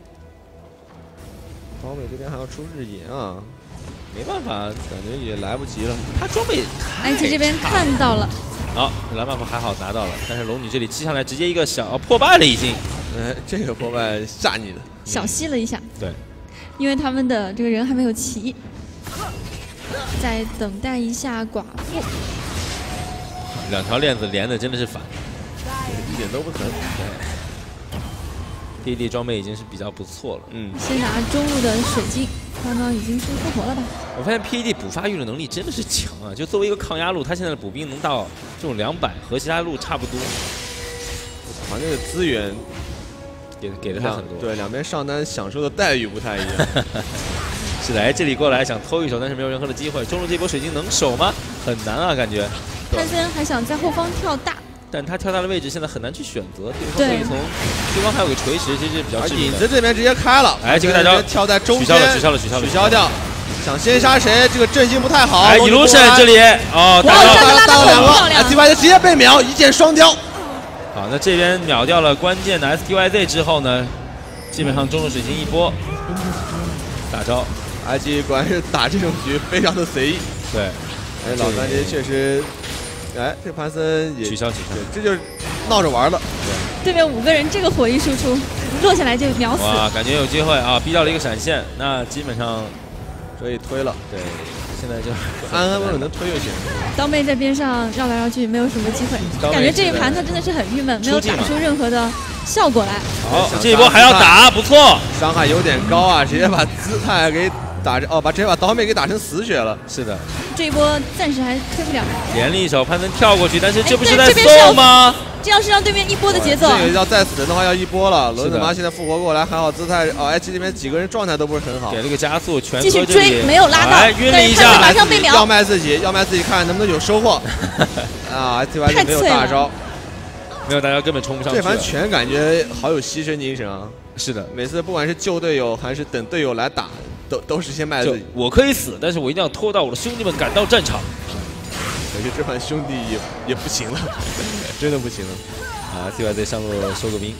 高美这边还要出日野啊，没办法，感觉也来不及了。他装备埃及这边看到了， 好，蓝 buff 还好拿到了，但是龙女这里击上来直接一个小、哦、破败了已经。 哎，这个破败吓你的， 小吸了一下。 对， 因为他们的这个人还没有齐，再等待一下寡妇。 两条链子连的真的是反， 一点都不疼。 对。P D 装备已经是比较不错了，嗯。 先拿中路的水晶，刚刚已经是复活了吧？ 我发现 P D 补发育的能力真的是强啊！就作为一个抗压路，他现在的补兵能到这种两百，和其他路差不多。 团队的资源给给了他很多， 对，两边上单享受的待遇不太一样。 是的，哎，这里过来想偷一手，但是没有任何的机会。中路这波水晶能守吗？很难啊，感觉。 潘森还想在后方跳大。 但他跳大的位置现在很难去选择，对方可以从对方还有个垂直，其实比较致命的。 影子这边直接开了， 哎，这个大招跳在中间， 取消了，取消了，取消了， 取消掉。想先杀谁？这个阵型不太好。 哎，一路神这里哦， 大招大招两个 ，S T Y Z 直接被秒，一箭双雕。 好，那这边秒掉了关键的 S T Y Z 之后呢，基本上中路水晶一波，大招。 I G 果然是打这种局非常的随意。 对， 哎，老干爹确实。哎，这潘森也取消取消， 这就是闹着玩的。 对面五个人，这个火力输出落下来就秒死。 哇，感觉有机会啊，逼到了一个闪现，那基本上可以推了。 对，现在就安安稳稳的推就行。 刀妹在边上绕来绕去，没有什么机会，感觉这一盘他真的是很郁闷，没有打出任何的效果来。 好，这一波还要打，不错， 伤害有点高啊，直接把姿态给打哦，把直接把刀妹给打成死血了。 是的。 这一波暂时还推不了， 连了一手，潘森跳过去，但是这不是在送吗？ 这要是让对面一波的节奏， 这个要再死人的话要一波了。轮子妈现在复活过来，还好姿态哦 ，H 这边几个人状态都不是很好， 给了个加速，全继续追，没有拉到， 哎，晕了一下， 马上被秒， 要卖自己，要卖自己，看能不能有收获。啊 ，H Y 没有大招， 没有大招根本冲不上去。 这盘全感觉好有牺牲精神啊！ 是的， 每次不管是救队友还是等队友来打。都都是先卖自己， 我可以死，但是我一定要拖到我的兄弟们赶到战场。 感觉这盘兄弟也也不行了，真的不行了。 啊 ，C Y Z 上路收个兵。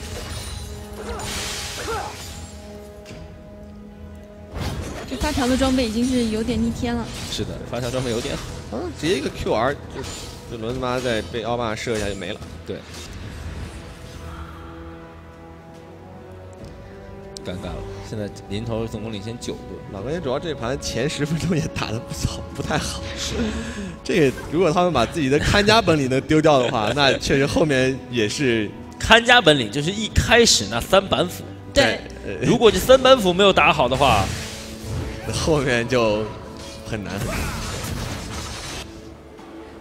这发条的装备已经是有点逆天了。 是的，发条装备有点好。 啊，直接一个 Q R 就就轮子妈再被奥巴马射一下就没了。 对。尴尬了，现在临头总共领先九个。 老干爹主要这盘前十分钟也打得不好，不太好。这个如果他们把自己的看家本领能丢掉的话，那确实后面也是看家本领，就是一开始那三板斧。 对， 如果这三板斧没有打好的话， 后面就很难很难。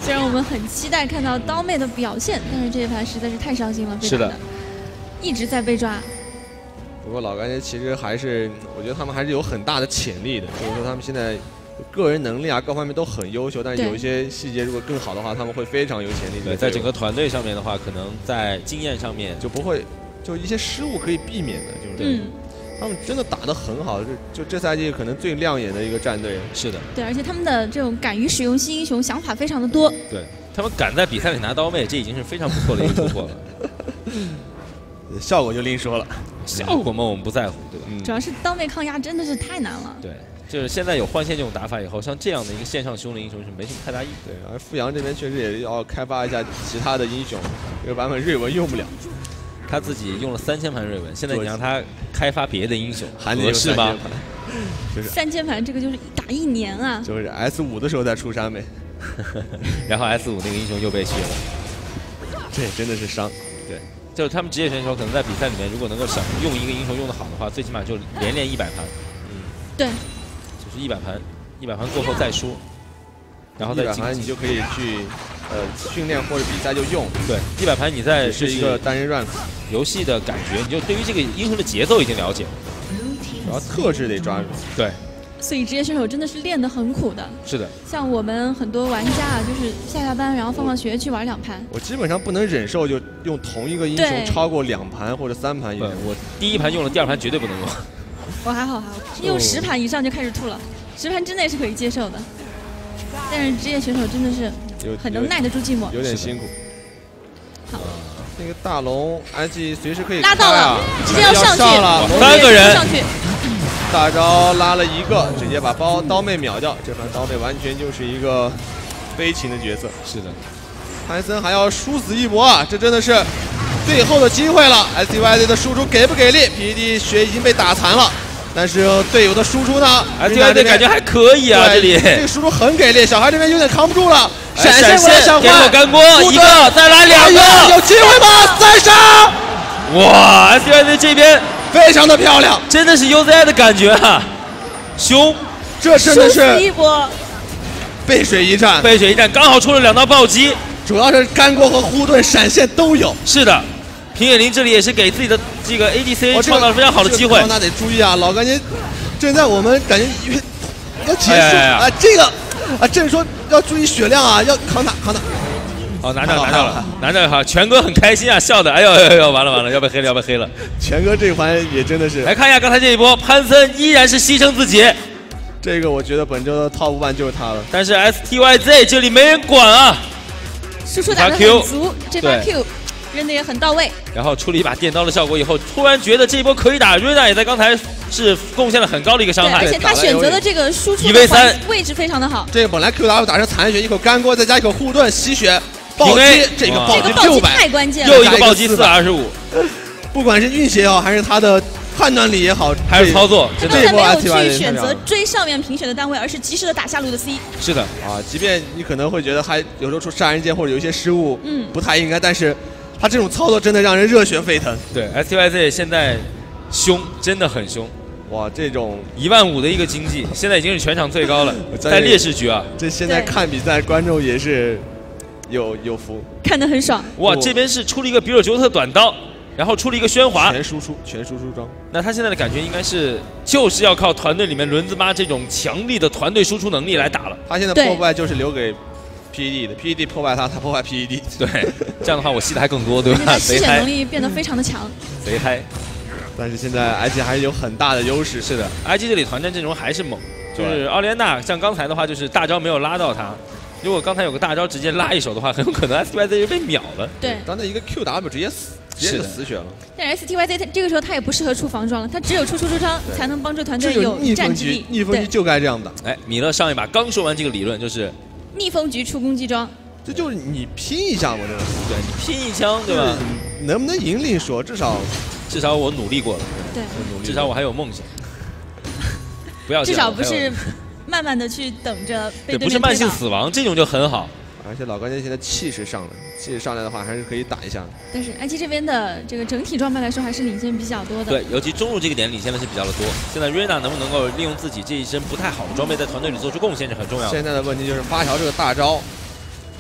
虽然我们很期待看到刀妹的表现，但是这一盘实在是太伤心了，被打的一直在被抓。 不过老干爹其实还是，我觉得他们还是有很大的潜力的，所以说他们现在个人能力啊各方面都很优秀，但是有一些细节如果更好的话，他们会非常有潜力。 对，在整个团队上面的话，可能在经验上面就不会，就一些失误可以避免的，就是。嗯 他们真的打得很好，就就这赛季可能最亮眼的一个战队。 是的， 对，而且他们的这种敢于使用新英雄，想法非常的多。 对他们敢在比赛里拿刀妹，这已经是非常不错的一个突破了。 效果就另说了， 效果嘛我们不在乎，对吧？ 嗯、主要是刀妹抗压真的是太难了。 对，就是现在有换线这种打法以后，像这样的一个线上凶的英雄是没什么太大意义。 对，而富阳这边确实也要开发一下其他的英雄，这个版本瑞文用不了。 他自己用了三千盘瑞文，现在你让他开发别的英雄， 合适吗？ 就是三千盘，这个就是打一年啊！ 就是 S 五的时候再出山呗， 然后 S 五那个英雄又被削了， 这真的是伤。 对，就是他们职业选手可能在比赛里面，如果能够想用一个英雄用得好的话，最起码就连练一百盘。 嗯，对， 就是一百盘，一百盘过后再说，然后再一百盘你就可以去。 呃，训练或者比赛就用。对， 一百盘你在是一个单人 rank 游戏的感觉，你就对于这个英雄的节奏已经了解了， 主要特质得抓住。 对， 所以职业选手真的是练得很苦的。 是的， 像我们很多玩家啊，就是下下班然后放放学去玩两盘。 我基本上不能忍受就用同一个英雄超过两盘或者三盘以上。 我第一盘用了，第二盘绝对不能用。 我还好还好，用十盘以上就开始吐了，十盘之内是可以接受的。但是职业选手真的是。 很能耐得住寂寞， 有点辛苦。 好， 那个大龙 I G 随时可以拉到了，直接要上去了， 三个人上去。 大招拉了一个，直接把包刀妹秒掉。这盘刀妹完全就是一个悲情的角色。 是的， 潘森还要殊死一搏啊！这真的是最后的机会了。S T Y Z 的输出给不给力 ？P D 血已经被打残了。 但是队友的输出呢 ？S T Y Z 感觉还可以啊，这里这个输出很给力，小孩这边有点扛不住了， 闪现过来小给我干锅一个，再来两个， 有机会吗？三杀！ 哇 ，S T Y Z 这边非常的漂亮， 真的是 U Z I 的感觉啊，凶， 这真的是一波背水一战， 背水一战，刚好出了两道暴击， 主要是干锅和护盾闪现都有。 是的。 平野绫这里也是给自己的这个 A D C 创造了非常好的机会， 那得注意啊！老干爹正在我们感觉要结束啊，这个啊，正说要注意血量啊，要扛打扛打。 哦，拿着拿着了，拿着好，全哥很开心啊，笑的，哎呦哎呦，完了完了，要被黑了要被黑了。 全哥这盘也真的是， 来看一下刚才这一波，潘森依然是牺牲自己， 这个我觉得本周的 top one 就是他了。 但是 S T Y Z 这里没人管啊， 输出打得很足，这把 Q。 扔的也很到位， 然后出了一把电刀的效果以后，突然觉得这一波可以打。瑞娜也在刚才是贡献了很高的一个伤害， 而且他选择的这个输出一 v 三位置非常的好。 这个本来 Q W 打成残血，一口干锅，再加一口护盾吸血暴击，这个暴击六百， 太关键了， 又一个暴击四百二十五。 不管是运气也好，还是他的判断力也好， 还是操作， 他刚才没有去选择追上面评选的单位，而是及时的打下路的 C。 是的啊，即便你可能会觉得他有时候出杀人剑或者有一些失误，嗯，不太应该，但是。 他这种操作真的让人热血沸腾。 对 ，S T Y Z 现在凶，真的很凶。 哇，这种一万五的一个经济，现在已经是全场最高了，在劣势局啊。 这现在看比赛，观众也是有有福， 看得很爽。 哇，这边是出了一个比尔·吉特短刀，然后出了一个喧哗， 全输出，全输出装。 那他现在的感觉应该是，就是要靠团队里面轮子妈这种强力的团队输出能力来打了。 他现在破败就是留给。P E D 的 P E D 破坏他，他破坏 P E D。 对，这样的话我吸的还更多，对吧？ 吸血能力变得非常的强， 贼嗨。 但是现在 I G 还是有很大的优势。 是的 ，I G 这里团战阵容还是猛，就是奥利安娜，像刚才的话就是大招没有拉到他，如果刚才有个大招直接拉一手的话，很有可能 S T Y Z 就被秒了。 对， 刚才一个 Q W 直接死，直接就死血了。 但是 S T Y Z 他这个时候他也不适合出防装了，他只有出输出装才能帮助团队有战绩力。 逆风局就该这样的。 哎，米勒上一把刚说完这个理论就是。 逆风局出攻击装， 这就是你拼一下嘛，这个对你拼一枪，对吧？ 能不能赢另说，至少至少我努力过了， 对， 至少我还有梦想。不要至少不是慢慢的去等着被对面推倒， 不是慢性死亡，这种就很好。 而且老干爹现在气势上来，气势上来的话还是可以打一下。 但是 I G 这边的这个整体装备来说还是领先比较多的。 对，尤其中路这个点领先的是比较的多。现在瑞娜能不能够利用自己这一身不太好的装备在团队里做出贡献是很重要的。 现在的问题就是发条这个大招，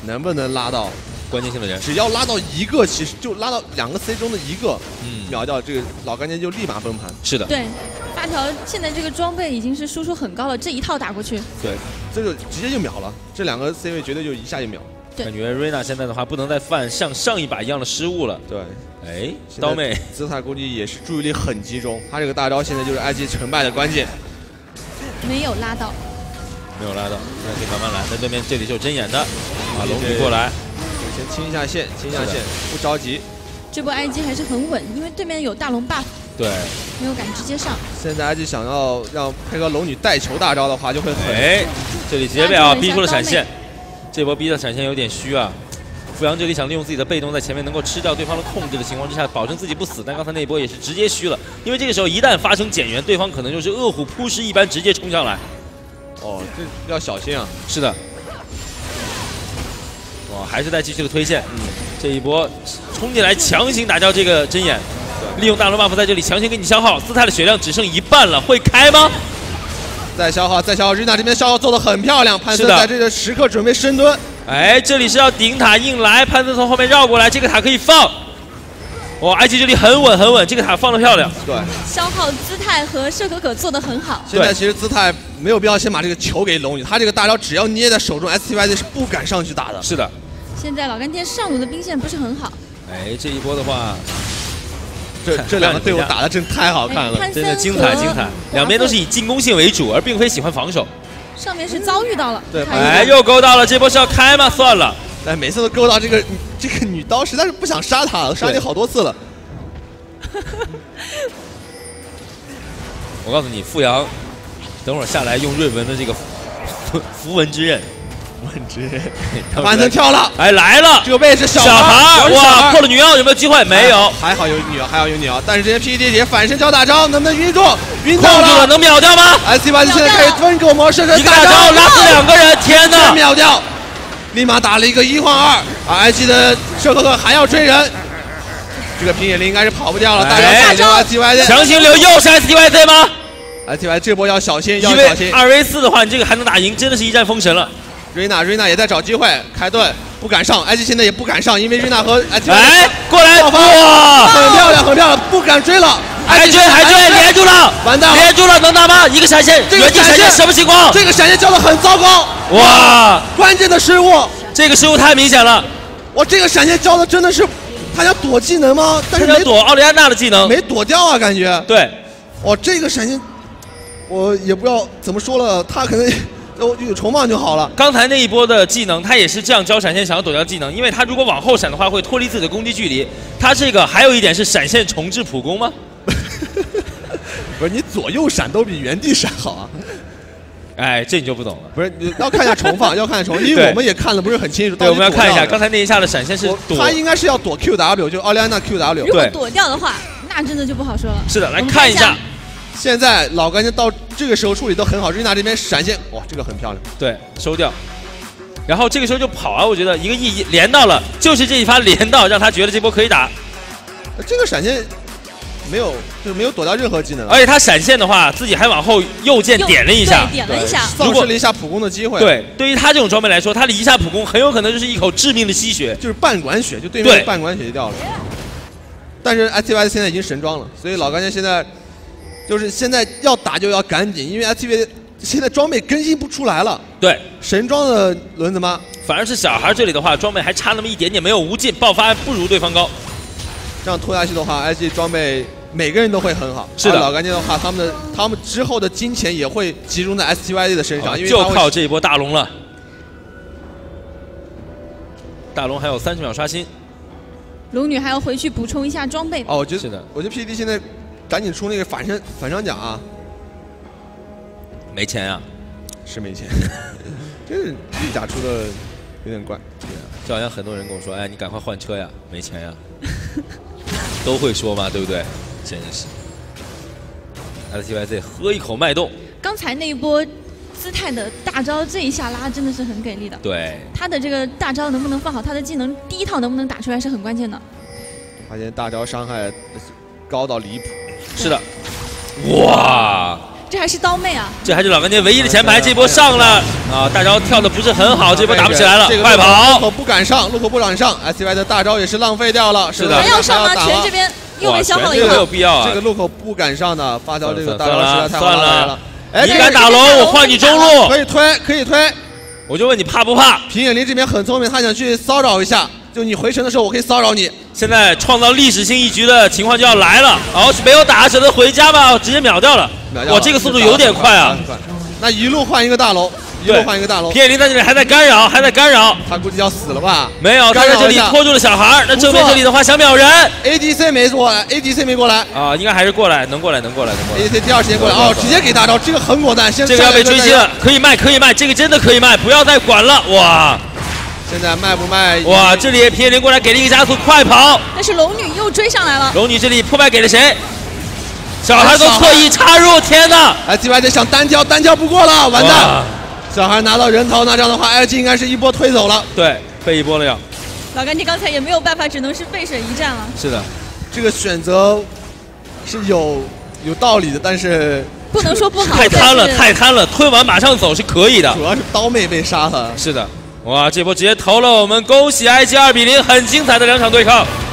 能不能拉到关键性的人？ 只要拉到一个，其实就拉到两个 C 中的一个， 嗯， 秒掉这个老干爹就立马崩盘。 是的， 对，发条现在这个装备已经是输出很高了，这一套打过去， 对，这就直接就秒了，这两个 C 位绝对就一下就秒。 感觉瑞娜现在的话不能再犯像上一把一样的失误了。 对， 哎，刀妹姿态估计也是注意力很集中，他这个大招现在就是 I G 成败的关键。 没有拉到， 没有拉到，现在可以慢慢来。在对面这里是有针眼的，啊，龙女过来， 先清一下线，清一下线，不着急。 这波 I G 还是很稳，因为对面有大龙 buff， 对， 没有敢直接上。 现在 I G 想要让配合龙女带球大招的话，就会很。 哎，这里直接被啊逼出了闪现。这波逼的闪现有点虚啊，阜阳这里想利用自己的被动，在前面能够吃掉对方的控制的情况之下，保证自己不死。但刚才那一波也是直接虚了，因为这个时候一旦发生减员，对方可能就是饿虎扑食一般直接冲上来。 哦，这要小心啊！ 是的，哇，还是在继续的推线。嗯，这一波冲进来强行打掉这个针眼，利用大龙 buff 在这里强行给你消耗，姿态的血量只剩一半了，会开吗？ 再消耗，再消耗，瑞娜这边消耗做的很漂亮，潘森在这个时刻准备深蹲。 哎，这里是要顶塔硬来，潘森从后面绕过来，这个塔可以放。哇 ，I G 这里很稳很稳，这个塔放的漂亮。 对， 消耗姿态和射可可做的很好。 现在其实姿态没有必要先把这个球给龙女，他这个大招只要捏在手中 ，S T Y Z 是不敢上去打的。 是的。 现在老干爹上路的兵线不是很好。 哎，这一波的话。 这这两个队伍打的真太好看了， 真的精彩精彩，两边都是以进攻性为主，而并非喜欢防守。 上面是遭遇到了， 对， 哎，又勾到了，这波是要开吗？算了， 哎，每次都勾到这个这个女刀，实在是不想杀她了，杀你好多次了。 我告诉你，阜阳，等会儿下来用瑞文的这个符符文之刃。 文之刃，潘森跳了， 哎来了， 这个位是小孩，哇，破了女奥有没有机会？没有， 还好有女奥，还好有女奥，但是这些 P D 姐反身交大招，能不能晕住？晕到了，能秒掉吗 ？S T Y Z 现在开始分狗模式， 一个大招拉死两个人，天哪！ 秒掉，立马打了一个一换二，而 I G 的射可可还要追人，这个平野绫应该是跑不掉了，大招抢救 S T Y Z， 强行留又是 S T Y Z 吗 ？S T Y Z 这波要小心，要小心， 二 v 四的话，你这个还能打赢，真的是一战封神了。 瑞娜，瑞娜也在找机会开盾，不敢上 ，I G 现在也不敢上，因为瑞娜和 S T Y Z 哎过来， 哇，很漂亮，很漂亮，不敢追了， 还追还追，连住了， 完蛋了， 连住了，能打吗？一个闪现， 这个闪现什么情况？ 这个闪现交的很糟糕， 哇， 关键的失误， 这个失误太明显了， 我这个闪现交的真的是，他想躲技能吗？但是没躲奥利安娜的技能， 没躲掉啊，感觉。 对， 哦，这个闪现，我也不知道怎么说了，他可能。有有重放就好了。 刚才那一波的技能，他也是这样交闪现，想要躲掉技能，因为他如果往后闪的话，会脱离自己的攻击距离。他这个还有一点是闪现重置普攻吗？ 不是，你左右闪都比原地闪好啊。 哎，这你就不懂了。 不是，你要看一下重放，要看重，因为我们也看的不是很清楚。 对，我们要看一下刚才那一下的闪现是躲。 他应该是要躲 Q W， 就奥利安娜 Q W。 如果躲掉的话，那真的就不好说了。 是的，来看一下。 现在老干爹到这个时候处理都很好，瑞娜这边闪现，哇，这个很漂亮。 对，收掉。然后这个时候就跑啊，我觉得一个 E 连到了，就是这一发连到，让他觉得这波可以打。 这个闪现没有，就是没有躲掉任何技能。 而且他闪现的话，自己还往后右键点了一下， 点了一下， 丧失了一下普攻的机会。 对，对于他这种装备来说，他的一下普攻很有可能就是一口致命的吸血， 就是半管血，就对面半管血就掉了。但是 S T Y 现在已经神装了，所以老干爹现在。就是现在要打就要赶紧，因为 S T V 现在装备更新不出来了。 对， 神装的轮子吗？ 反而是小孩这里的话，装备还差那么一点点，没有无尽爆发不如对方高。 这样拖下去的话 ，I G 装备每个人都会很好。 是的， 老干爹的话，他们的他们之后的金钱也会集中在 S T Y Z 的身上，因为就靠这一波大龙了。大龙还有三十秒刷新， 龙女还要回去补充一下装备。 哦，我觉得是的， 我觉得 P D 现在。赶紧出那个反身反伤奖啊！ 没钱啊， 是没钱，这是绿甲出的有点怪。 对啊，就好像很多人跟我说：“哎，你赶快换车呀，没钱呀。”都会说嘛，对不对？真是。S T Y Z 喝一口脉动。 刚才那一波姿态的大招，这一下拉真的是很给力的。 对。 他的这个大招能不能放好，他的技能第一套能不能打出来是很关键的。 发现大招伤害高到离谱。 是的，哇！ 这还是刀妹啊！ 这还是老干爹唯一的前排，这波上了啊！大招跳的不是很好，这波打不起来了，快跑！ 路口不敢上，路口不敢上 ，S T Y 的大招也是浪费掉了。 是的， 还要上吗？拳这边又被消耗了一个， 没有必要啊！ 这个路口不敢上的，发条这个大招实在太划来了。 哎，你敢打龙，我换你中路， 可以推，可以推。我就问你怕不怕？ 平野绫这边很聪明，他想去骚扰一下。 就你回城的时候，我可以骚扰你。 现在创造历史性一局的情况就要来了，哦，没有打，舍得回家吧，直接秒掉了。哇，这个速度有点快啊！ 那一路换一个大楼，一路换一个大楼。 平野绫在这里还在干扰，还在干扰。 他估计要死了吧？ 没有，他在这里拖住了小孩。那正面这里的话想秒人 ，A D C 没过来 ，A D C 没过来啊，应该还是过来，能过来，能过来，能过来。 A D C 第二时间过来，哦，直接给大招，这个很果断。现在这个要被追击了，可以卖，可以卖，这个真的可以卖，不要再管了，哇！ 现在卖不卖？ 哇，这里平野绫过来给了一个加速，快跑！ 但是龙女又追上来了。 龙女这里破败给了谁？小孩都特意插入，天哪 ！S T Y 得想单挑，单挑不过了，完蛋！小孩拿到人头，那这样的话 ，L G 应该是一波推走了。 对，被一波了要。 老干爹刚才也没有办法，只能是背水一战了。 是的， 这个选择是有有道理的，但是。 不能说不好， 太贪了，太贪了！推完马上走是可以的， 主要是刀妹被杀了。 是的，哇，这波直接投了我们，恭喜 I G 二比零，很精彩的两场对抗。